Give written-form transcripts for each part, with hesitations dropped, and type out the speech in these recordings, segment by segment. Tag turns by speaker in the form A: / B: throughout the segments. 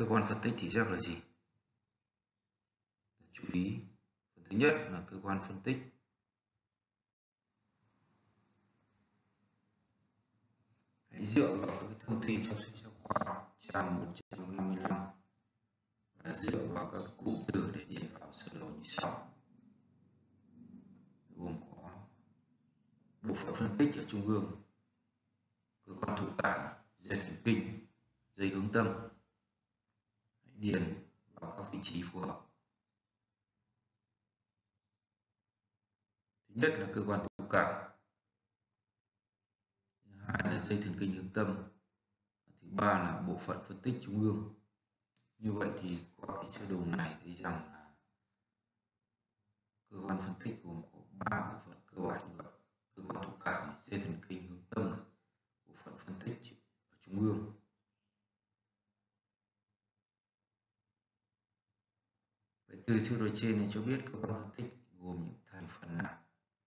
A: Cơ quan phân tích thị giác là gì? Chú ý, phần thứ nhất là cơ quan phân tích hãy dựa vào các thông tin trong sách giáo khoa trang 155 và dựa vào các cụm từ để điền vào sơ đồ như sau, gồm có bộ phận phân tích ở trung ương, cơ quan thụ cảm, dây thần kinh, dây hướng tâm. Hãy điền vào các vị trí phù hợp. Thứ nhất là cơ quan thụ cảm, thứ hai là dây thần kinh hướng tâm, thứ ba là bộ phận phân tích trung ương. Như vậy thì qua cái sơ đồ này thấy rằng là cơ quan phân tích gồm có 3 bộ phận cơ bản như vậy: cơ quan thụ cảm, dây thần kinh hướng tâm, bộ phận phân tích ở trung ương. Vậy từ sơ đồ trên này cho biết cơ quan phân tích gồm những thành phần nào?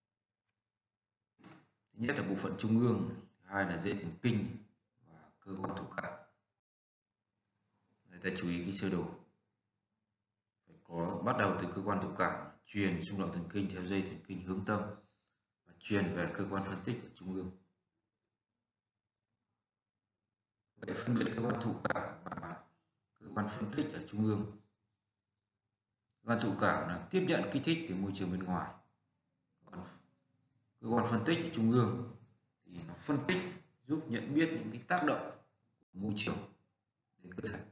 A: Thứ nhất là bộ phận trung ương, thứ hai là dây thần kinh và cơ quan thụ cảm. Người ta chú ý cái sơ đồ phải có bắt đầu từ cơ quan thụ cảm, truyền xung động thần kinh theo dây thần kinh hướng tâm và truyền về cơ quan phân tích ở trung ương. Vậy phân biệt cơ quan thụ cảm và cơ quan phân tích ở trung ương. Cơ quan thụ cảm là tiếp nhận kích thích từ môi trường bên ngoài. Còn cơ quan phân tích ở trung ương thì nó phân tích, giúp nhận biết những cái tác động của môi trường đến cơ thể.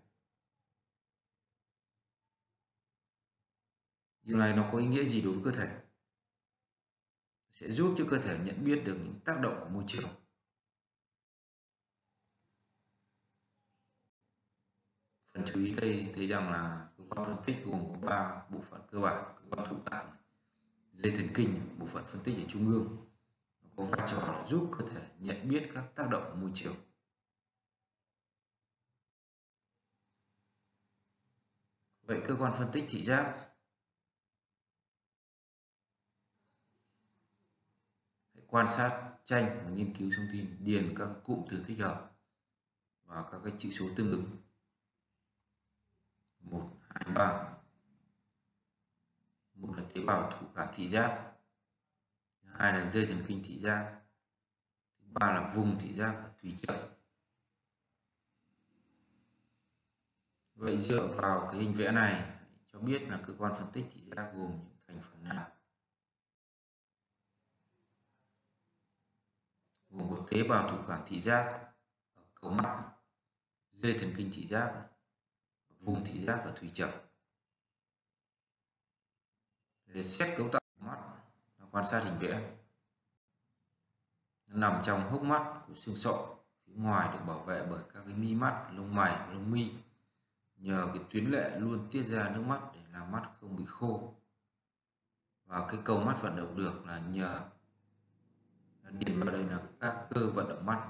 A: Điều này nó có ý nghĩa gì đối với cơ thể? Sẽ giúp cho cơ thể nhận biết được những tác động của môi trường. Phần chú ý đây thấy rằng là cơ quan phân tích gồm có 3 bộ phận cơ bản: cơ quan thụ cảm, dây thần kinh, bộ phận phân tích ở trung ương. Nó có vai trò là giúp cơ thể nhận biết các tác động của môi trường. Vậy cơ quan phân tích thị giác, hãy quan sát tranh và nghiên cứu thông tin, điền các cụm từ thích hợp và các cái chữ số tương ứng. 1, 2, 3. Một là tế bào thụ cảm thị giác, thứ hai là dây thần kinh thị giác, thứ ba là vùng thị giác ở thùy chậm. Vậy dựa vào cái hình vẽ này cho biết là cơ quan phân tích thị giác gồm những thành phần nào? Gồm có tế bào thụ cảm thị giác ở cầu mắt, dây thần kinh thị giác, vùng thị giác ở thùy chậm. Để xét cấu tạo mắt, quan sát hình vẽ, nó nằm trong hốc mắt của xương sọ, phía ngoài được bảo vệ bởi các cái mi mắt, lông mày, lông mi. Nhờ cái tuyến lệ luôn tiết ra nước mắt để làm mắt không bị khô. Và cái cầu mắt vận động được là nhờ điền vào đây là các cơ vận động mắt.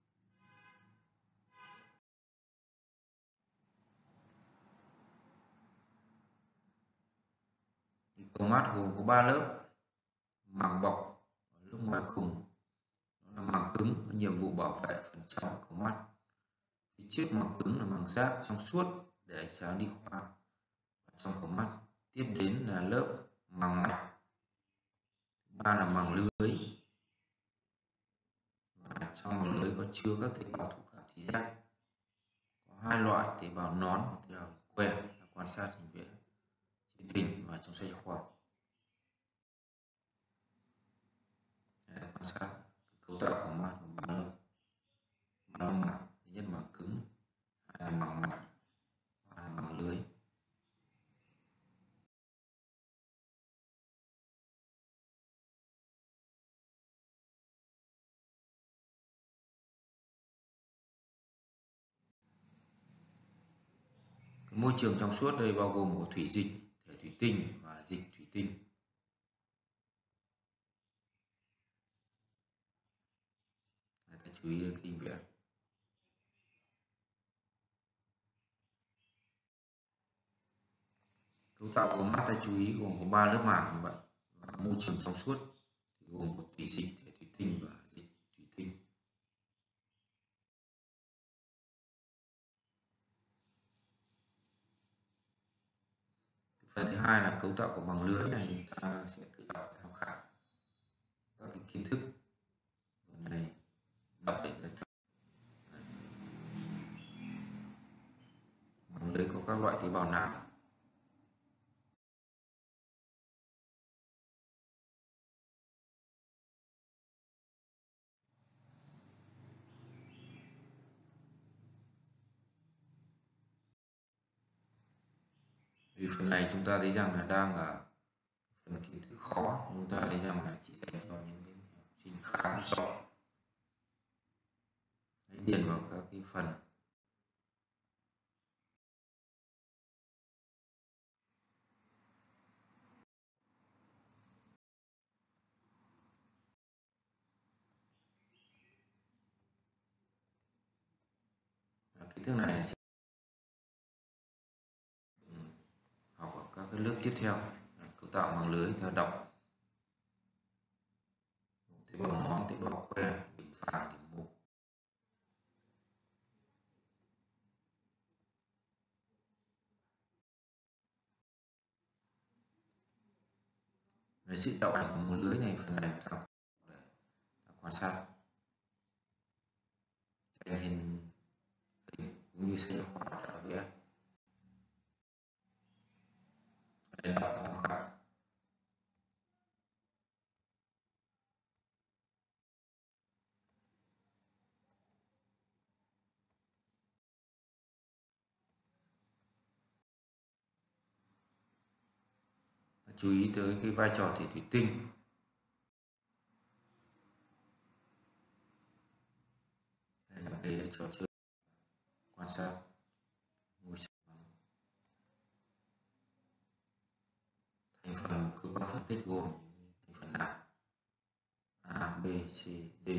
A: Thì cầu mắt gồm có 3 lớp: màng bọc ở lớp ngoài cùng, nó là màng cứng, có nhiệm vụ bảo vệ phần trong của cầu mắt. Phía trước màng cứng là màng giáp trong suốt để ánh sáng đi qua trong cầu mắt. Tiếp đến là lớp màng mạch, thứ ba là màng lưới, và trong màng lưới có chứa các tế bào thụ cảm thị giác. Có 2 loại tế bào nón và tế bào que. Là quan sát hình vẽ trên hình và trong sách giáo khoa. Đây là quan sát cấu tạo của mắt của 3 lớp. Màng, thứ nhất màng cứng, hai là màng mạch, ba là màng lưới. Cái môi trường trong suốt đây bao gồm có thủy dịch, thể thủy tinh và dịch thủy tinh. Người ta chú ý cái hình vẽ. Cấu tạo của mắt ta chú ý gồm có 3 lớp màng như vậy, và môi trường trong suốt thì gồm có thủy dịch, thể thủy tinh và dịch thủy tinh. Phần thứ hai là cấu tạo của bằng lưới này, chúng ta sẽ tự đọc tham khảo các cái kiến thức. Phần này đọc để giải thích. Bằng lưới có các loại tế bào nào? Vì phần này chúng ta thấy rằng là đang ở phần kiến thức khó, chúng ta thấy rằng là chỉ dành cho những cái học sinh khá giỏi. Hãy điền vào các cái phần kiến thức này sẽ học ở các cái lớp tiếp theo. Cấu tạo mạng lưới ta đọc tế bào món, tế bào que, điểm phản, điểm mục. Về sự tạo ảnh của một lưới này, phần này ta quan sát tranh hình cũng như sách khoa đã vẽ. Đây là tham khảo. Chú ý tới cái vai trò thể thủy tinh. Đây là cái trò chơi quan sát ngôi sao. Thành phần cơ quan phân tích gồm thành phần nào? A, B, C, D.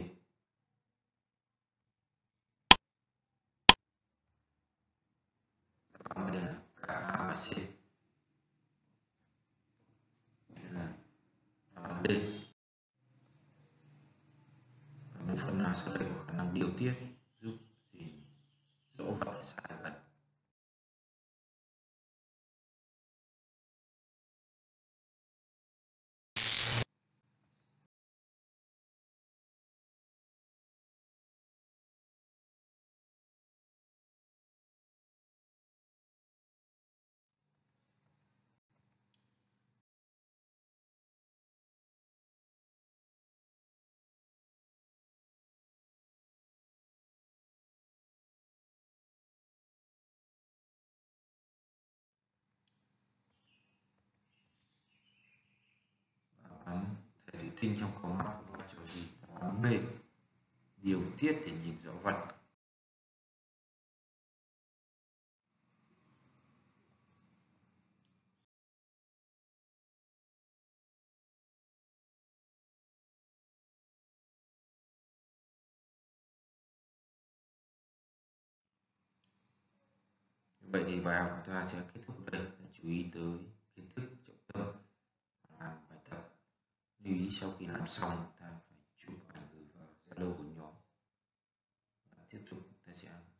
A: Đáp án đây là cả A và C. Đây là đáp án D. Một phần nào sau đây có khả năng điều tiết giúp gì dỗ vật sai vật? Thể thủy tinh trong có mặt vai trò gì? Đáp án B, điều tiết để nhìn rõ vật. Vậy thì bài học chúng ta sẽ kết thúc đây. Chú ý tới kiến thức trọng tâm, làm bài tập. Lưu ý sau khi làm xong ta phải chụp ảnh gửi vào Zalo của nhóm. Và tiếp tục ta sẽ